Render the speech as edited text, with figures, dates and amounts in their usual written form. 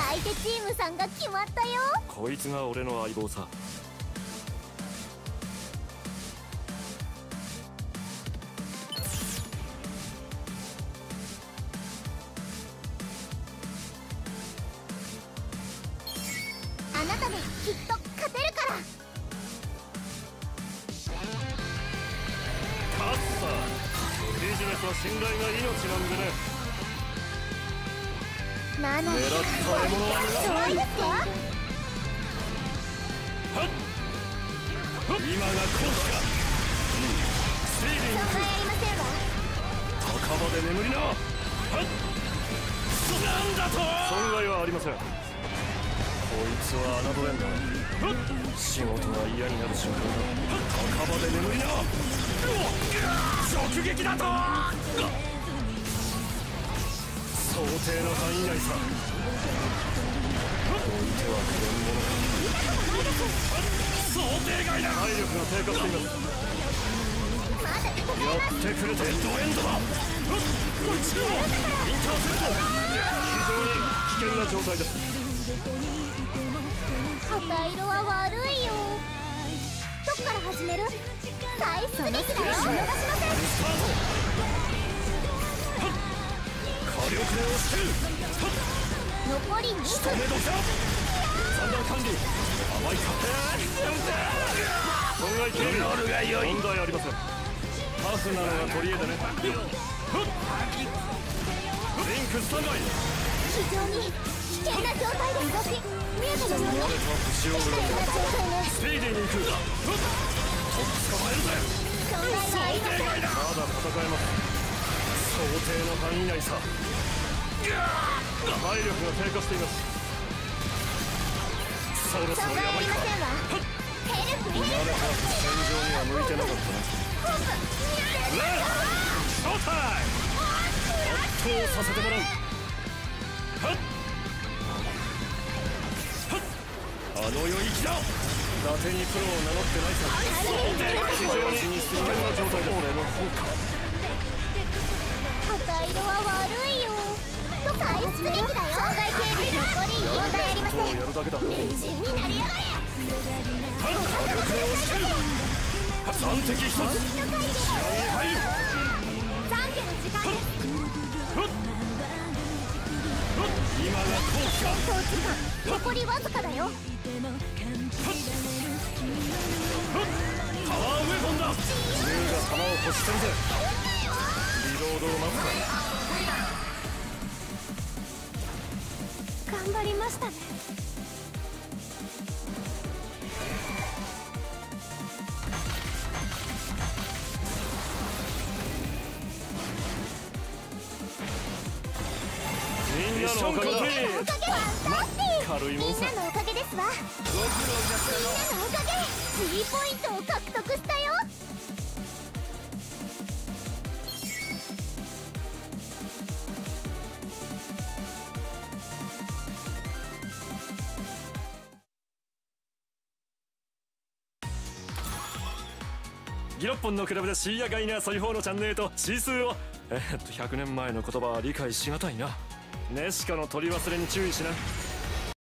相手チームさんが決まったよ。 こいつが俺の相棒さ。 あなたならきっと勝てるから。 勝つさ。ビジネスは信頼が命なんでね。 なの狙った獲物は逃がさない。 ですか。 はっ今が好機か。スティーリング損害ありませんわ。 墓場で眠りな。はっなんだと。損害はありません。こいつは侮れんな。仕事が嫌になる瞬間だ。墓場で眠りな。直撃だと。想定の範囲内さ。相手は想定外だ。体力が低下しています。やってくれてドエンドだ。こっちをインターセプト。非常に危険な状態です。 旗色は悪いよ。どっから始める？再出撃だよ。見逃しません。 火力を押してる。 残り2分。 仕留め時だ。三段管理甘いか。損害軽減。問題ありません。タフなのが取り柄でね。リンクスタンバイ。 非常に危険な状態です。見えてるのね。 スピーディーに行く。捕まえるぜ。 損害がありません。 まだ戦えます。想定の範囲内さ。体力が低下しています。そろそろやばいか。 ヘルプヘルプ。 戦場には向いてなかったな。レッショータイム。圧倒させてもらう。はっあの世行きだ。伊達にプロを名乗ってないさ。非常に危険な状態だ。俺の方か。 旗色は悪いよ。再出撃だよ。損害軽減。残り問題ありません。 やるだけだ。 変人になりやがれ。 火力を押してる。3敵1つ。試合に入る。 懺悔の時間です。 今が好機か。 戦闘時間残りわずかだよ。 パワーウェポンだ。銃が弾を欲してるぜ。リロードを待つか。 頑張りましたね。 みんなのおかげだ。軽いもんさ。 みんなのおかげですわ。みんなのおかげ。3ポイントを獲得したよ。 ギロッポンのクラブでシーヤガイナーソイ4のチャンネルとシー数を100年前の言葉は理解しがたいな。ネシカの取り忘れに注意しな。